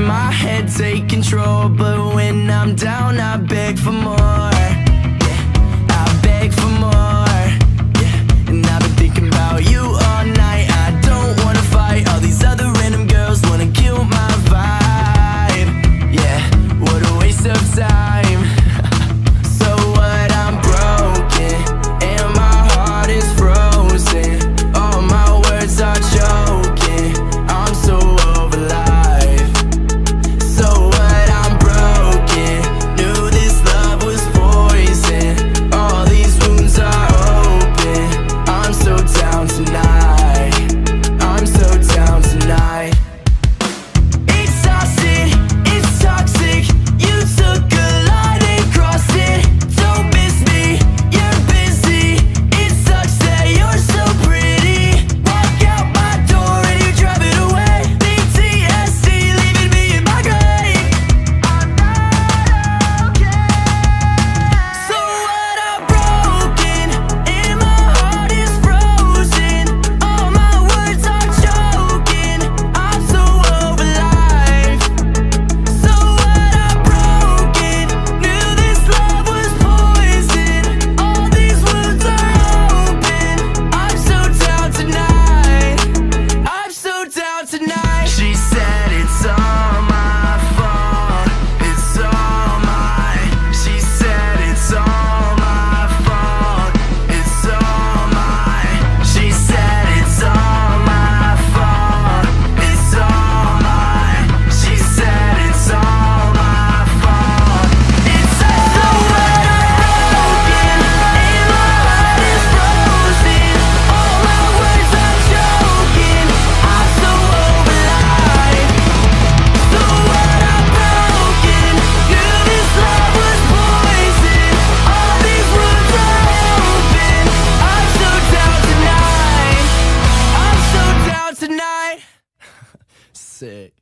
my head take control, but when I'm down I beg for more. Yeah, I beg for more. Yeah, and I've been thinking about you all night. I don't wanna fight, all these other random girls wanna kill my vibe. Yeah, what a waste of time. So what, I'm broken and my heart is frozen. All my words are choking, I'm so over life. So what, I'm broken, knew this love was poison. All these wounds are open, I'm so down tonight. I'm so down tonight. Exhausted, it's toxic. You took a line and crossed it. Don't miss me, you're busy. It sucks that you're so pretty. Walk out my door and you drive it away. PTSD leaving me in my grave. I'm not okay. So what, I'm broken and my heart is frozen. All my words are choking, I'm so over life. So what, I'm broken, knew this love was poison. All these wounds are open, I'm so down tonight. I'm so down tonight. She said it's all my fault, it's all mine. She said it's all my fault, it's all mine. She said it's all my fault, it's all mine. She said it's all my fault, it's all mine. And my heart is frozen. All my words are choking, I'm so over life. So what, I'm broken, knew this love was poison. All these wounds are open, I'm so down tonight. I'm so down tonight. Sick.